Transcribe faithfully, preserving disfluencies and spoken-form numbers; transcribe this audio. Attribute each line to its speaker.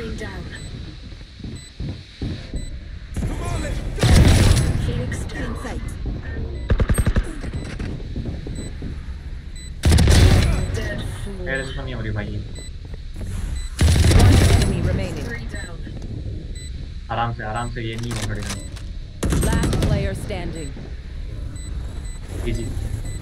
Speaker 1: Screen down. Come on, let's go. Phoenix down. Sight. Dead fool.
Speaker 2: Where is funny हो रही भाई?
Speaker 3: One enemy remaining.
Speaker 1: Three down.
Speaker 2: आराम से आराम से ये नहीं पकड़ेगा.
Speaker 3: Last player standing.
Speaker 2: Easy.